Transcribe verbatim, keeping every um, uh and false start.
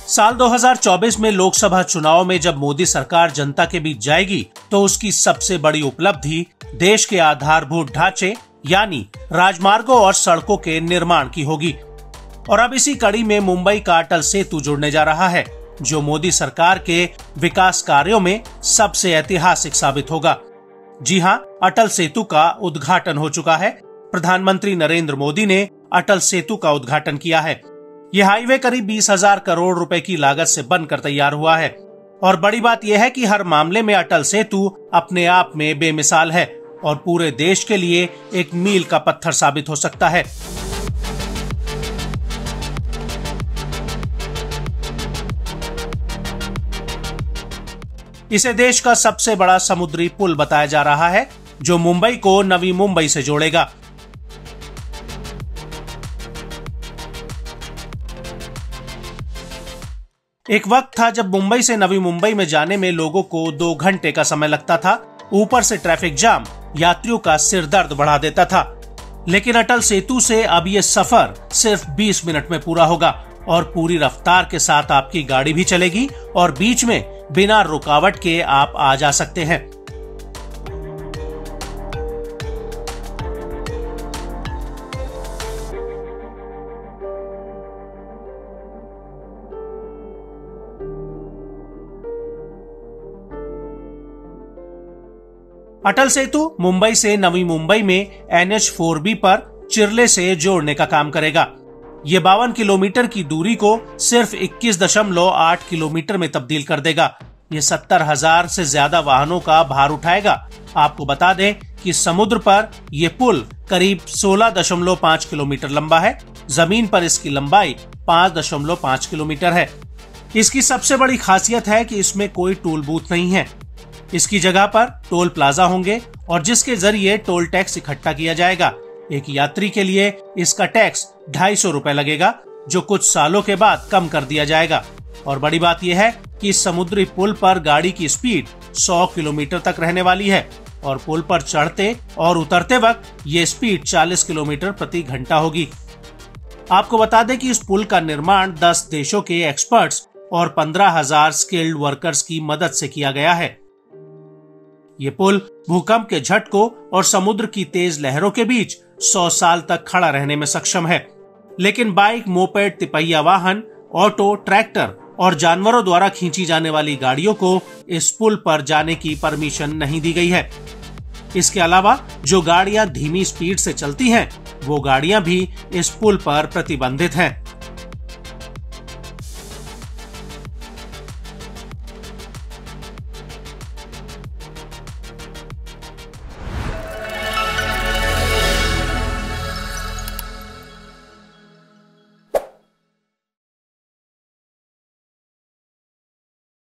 साल दो हज़ार चौबीस में लोकसभा चुनाव में जब मोदी सरकार जनता के बीच जाएगी तो उसकी सबसे बड़ी उपलब्धि देश के आधारभूत ढांचे यानी राजमार्गों और सड़कों के निर्माण की होगी। और अब इसी कड़ी में मुंबई का अटल सेतु जुड़ने जा रहा है, जो मोदी सरकार के विकास कार्यों में सबसे ऐतिहासिक साबित होगा। जी हां, अटल सेतु का उद्घाटन हो चुका है। प्रधानमंत्री नरेंद्र मोदी ने अटल सेतु का उद्घाटन किया है। यह हाईवे करीब बीस हजार करोड़ रुपए की लागत से बनकर तैयार हुआ है। और बड़ी बात यह है कि हर मामले में अटल सेतु अपने आप में बेमिसाल है और पूरे देश के लिए एक मील का पत्थर साबित हो सकता है। इसे देश का सबसे बड़ा समुद्री पुल बताया जा रहा है, जो मुंबई को नवी मुंबई से जोड़ेगा। एक वक्त था जब मुंबई से नवी मुंबई में जाने में लोगों को दो घंटे का समय लगता था। ऊपर से ट्रैफिक जाम यात्रियों का सिर दर्द बढ़ा देता था। लेकिन अटल सेतु से अब ये सफर सिर्फ बीस मिनट में पूरा होगा और पूरी रफ्तार के साथ आपकी गाड़ी भी चलेगी और बीच में बिना रुकावट के आप आ जा सकते हैं। अटल सेतु मुंबई से नवी मुंबई में एन एच फोर बी पर चिरले से जोड़ने का काम करेगा। ये बावन किलोमीटर की दूरी को सिर्फ इक्कीस दशमलव आठ किलोमीटर में तब्दील कर देगा। ये सत्तर हजार से ज्यादा वाहनों का भार उठाएगा। आपको बता दें कि समुद्र पर यह पुल करीब सोलह दशमलव पाँच किलोमीटर लंबा है। जमीन पर इसकी लंबाई पाँच दशमलव पाँच किलोमीटर है। इसकी सबसे बड़ी खासियत है कि इसमें कोई टोल बूथ नहीं है। इसकी जगह पर टोल प्लाजा होंगे और जिसके जरिए टोल टैक्स इकट्ठा किया जाएगा। एक यात्री के लिए इसका टैक्स ढाई सौ रुपए लगेगा, जो कुछ सालों के बाद कम कर दिया जाएगा। और बड़ी बात यह है कि इस समुद्री पुल पर गाड़ी की स्पीड सौ किलोमीटर तक रहने वाली है और पुल पर चढ़ते और उतरते वक्त ये स्पीड चालीस किलोमीटर प्रति घंटा होगी। आपको बता दें कि इस पुल का निर्माण दस देशों के एक्सपर्ट्स और पंद्रह हजार स्किल्ड वर्कर्स की मदद से किया गया है। ये पुल भूकंप के झटकों और समुद्र की तेज लहरों के बीच सौ साल तक खड़ा रहने में सक्षम है। लेकिन बाइक, मोपेड, तिपहिया वाहन, ऑटो, ट्रैक्टर और जानवरों द्वारा खींची जाने वाली गाड़ियों को इस पुल पर जाने की परमिशन नहीं दी गई है। इसके अलावा जो गाड़ियां धीमी स्पीड से चलती हैं, वो गाड़ियां भी इस पुल पर प्रतिबंधित हैं।